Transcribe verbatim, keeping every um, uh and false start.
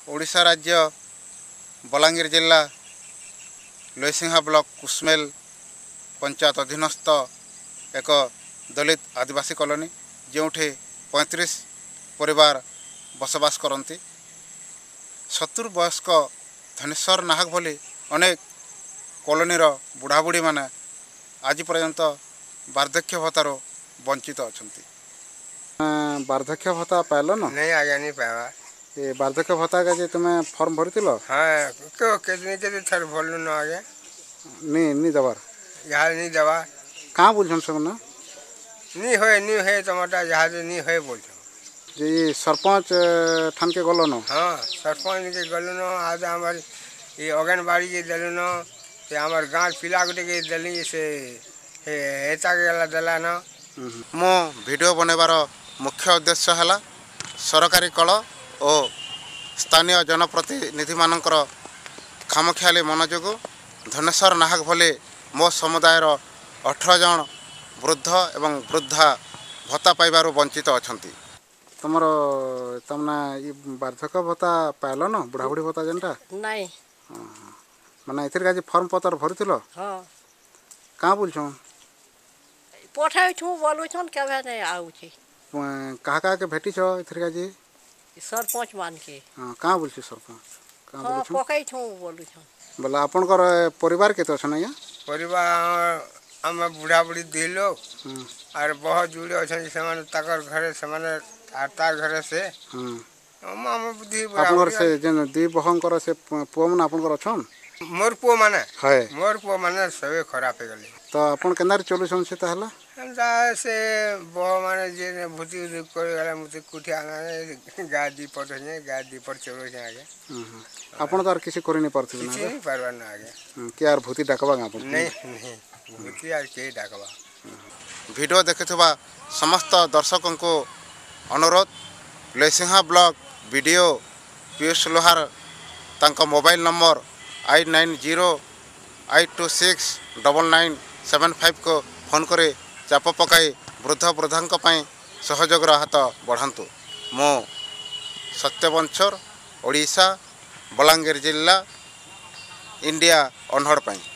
ओडिशा राज्य बलांगीर जिला लयसिंहा ब्लॉक कुस्मेल पंचायत अधीनस्थ एक दलित आदिवासी कॉलोनी जोठे पैंतीस परिवार बसवास करती। सत्तर वयस्क धनेश्वर नाहक भली अनेक कॉलोनीर बुढ़ा बुढ़ी माने आज पर्यंत वार्धक्य भत्तार वंचित अच्छा। वार्धक्य भत्ता पाइल न? नहीं आगे नहीं पाया। ये वार्धक्य भत्ता का जे तुम्हें फॉर्म भरी थिलो? हाँ क्यों कितने कितने थर भरलु न आगे नहीं नहीं दबार यहाँ नहीं दबा कहाँ बोल सब ना नहीं होए नहीं है टमाटर जहाँ से नहीं है बोल जे ये सरपंच ठान के गलो न? हाँ सरपंच के गलु न आज हमारे ये आंगनबाड़ी के दिलु न ते हमारे गाँव पिला गुटे के दिली से हेता के गला दिला न। मो वीडियो बनेबार मुख्य उद्देश्य है सरकारी कल और स्थानीय जनप्रतिनिधि मानकर खामखियाली मनोजोग धनेश्वर नाहक भले मो समुदायर अठारह जन वृद्ध एवं वृद्धा भत्ता पाइबार वंचित अच्छा। तुमर तमना ये वार्धक्य भत्ता पाइल न बुढ़ा बुढ़ी भत्ता जेनटा? नहीं माने एथिर काजे फॉर्म पत्र भरिथिलो? हां कहाँ बोल छौ पठाइ छु बोलु छन केबे नहीं आउ छी। कहा कहा के भेटी छो एथिर काजे? सरपंच मान के। हां कहाँ बोल छी सरपंच? कहाँ बोल छौ? पकाइ छु बोलु छन। बोला आपन कर परिवार केतो छन या? परिवार हम बुढ़ा बुढ़ी दे लोग और बहुत जुड़े अच्छा से माने तकर घरे से माने तार घरे से हां हम हम बुद्धि आपन घर से जन दी बहन कर से पुओ मन आपन कर छन? मोर पुओ माने है मोर पुओ माने सबे खराब हो गले। तो अपन केनार चलु छन से ताहला? हमदा से बह माने जे भूति कर गला मुते कुठिया ना गादी पर ने गादी पर चलो जे आगे आपन तो किसी करि नहीं परथि ना? नहीं परवा ना आगे के यार भूति डाकबा आपन? नहीं नहीं भूति यार के डाकबा। वीडियो देखुवा समस्त दर्शकों को अनुरोध लयसिंहा ब्लॉक वीडियो पीयूष लोहार तांका मोबाइल नंबर आठ नौ शून्य आठ दो छह नौ नौ सात पाँच को फोन करे चाप पकाई वृद्ध वृद्धा सहयोग हाथ बढ़ातु। मो सत्यवंशर ओडिशा बलांगीर जिला इंडिया अनहर्ड।